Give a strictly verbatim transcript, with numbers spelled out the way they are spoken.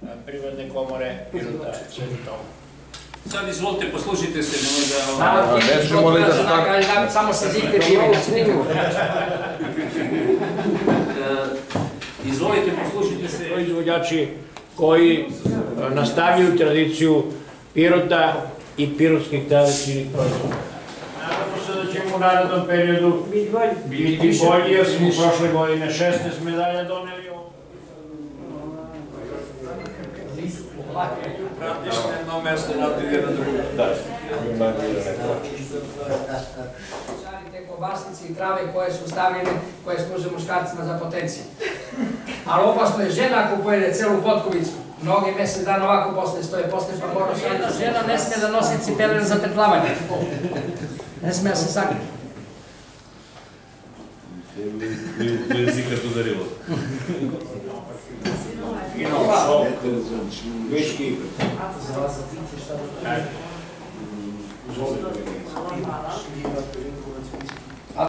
Privredne komore Pirota, Sveti Toma. Sad izvolite, poslušajte se, nemoj da... Samo ti što otvora na kraju, samo se zikne pive, znači nikako. Izvolite, poslušajte se. Proizvođači koji nastavljaju tradiciju Pirota i pirotskih tradicijnih proizvoda. Nadamo se da ćemo u narednom periodu biti bolji, jer smo prošle godine šesnaest medalja doneli. Praktično jedno mesto nadalje na drugo. Da. Žarite kobasnici i trave koje su stavljene, koje služe muškarcima za potenciju. Ali opasno je žena ako pojede celu potkovicu. Mnogi mesec dana ovako posle stoje, posle pa mora se... Jedna žena ne smije da nosi cipele za petlavanje. Ne smije se sakriti. U jezikat udarilo. Vino, sok, viski. Izvolite.